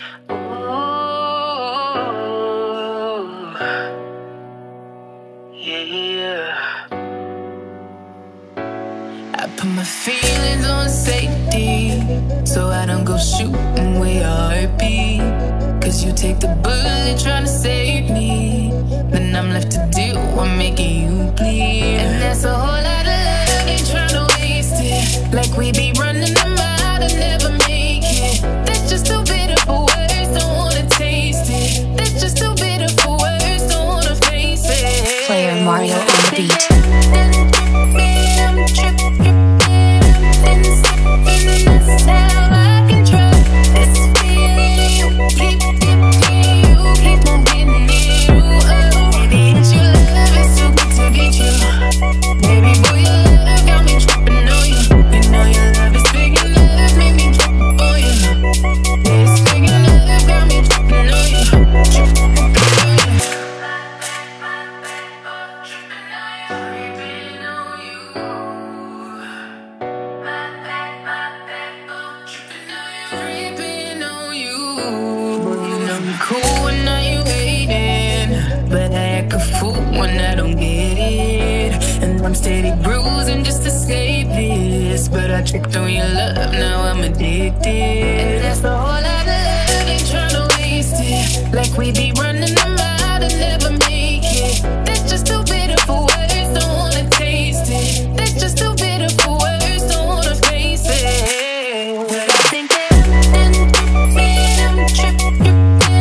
Yeah. I put my feelings on safety, so I don't go shooting where your heart beat. Cause you take the bullet trying to save me, then I'm left to deal with making you bleed. And that's a whole lot of love, ain't trying to waste it. Like we be running them out and never make it. That's just too bitter for words, don't wanna taste it. That's just too bitter for words, don't wanna face it. Player Mario on the beat. Cool when I ain't waiting, but I act a fool when I don't get it. And I'm steady bruising just to escape this, but I tricked on your love, now I'm addicted. And that's a whole lot of love, ain't tryna waste it. Like we be running them out and never make it. That's just too bitter for words, don't wanna taste it. That's just too bitter for words, don't wanna face it. But I think that I'm tripping.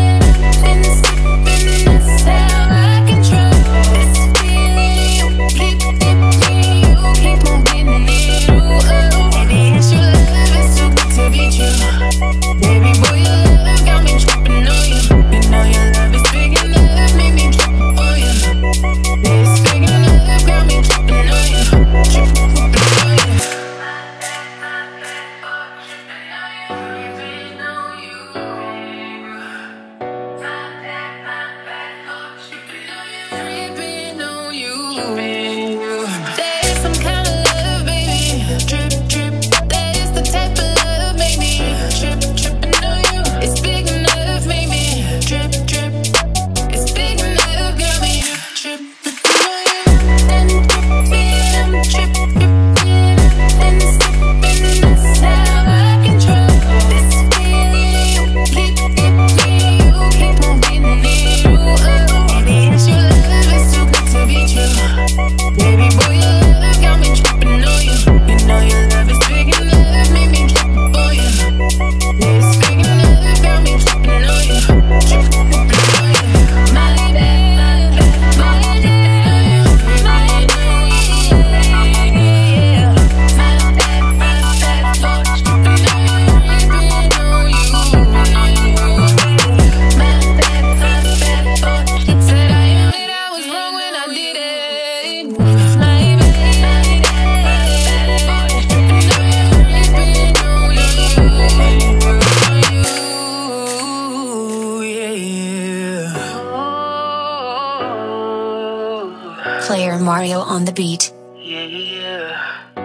There's some kind of love, baby. Drip, drip. That is the type of love, maybe. Trip, tripping on you. It's big enough, maybe. Drip, drip. It's big enough, got me. Trip, tripping on you. And I'm tripping. And slipping. That's how I control this feeling. Keep getting you. Keep on getting it. Baby, it's your love. It's too good to be true. Baby boy, your love got me tripping on you. You know your love is big enough, made me trip on you. It's big enough, got me tripping on you. Tripping on you. My bad, my bad, my bad, yeah. My bad, tripping on you. My bad, said I admit I was wrong when I did it. Player Mario on the beat. Yeah.